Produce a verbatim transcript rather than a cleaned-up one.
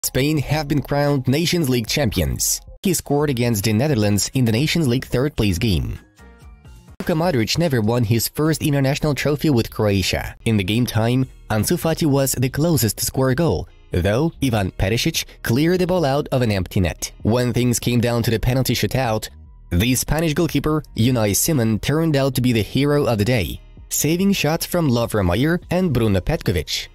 Spain have been crowned Nations League champions. He scored against the Netherlands in the Nations League third-place game. Luka Modric never won his first international trophy with Croatia. In the game time, Ansu Fati was the closest to score a goal, though Ivan Perisic cleared the ball out of an empty net. When things came down to the penalty shootout, the Spanish goalkeeper Unai Simns turned out to be the hero of the day, saving shots from Lovre Meyer and Bruno Petkovic.